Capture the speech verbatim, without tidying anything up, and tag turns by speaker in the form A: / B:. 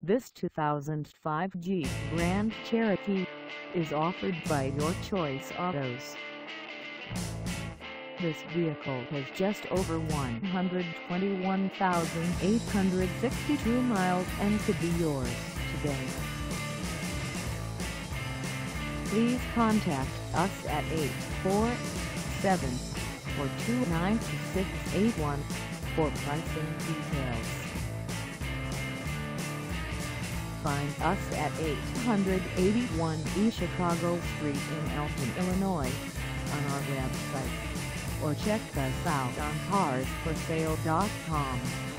A: This two thousand five Jeep Grand Cherokee is offered by Your Choice Autos. This vehicle has just over one hundred twenty-one thousand eight hundred sixty-two miles and could be yours today. Please contact us at eight four seven, four two nine, six eight one for pricing details. Find us at eight eighty-one East Chicago Street in Elton, Illinois, on our website, or check us out on cars for sale dot com.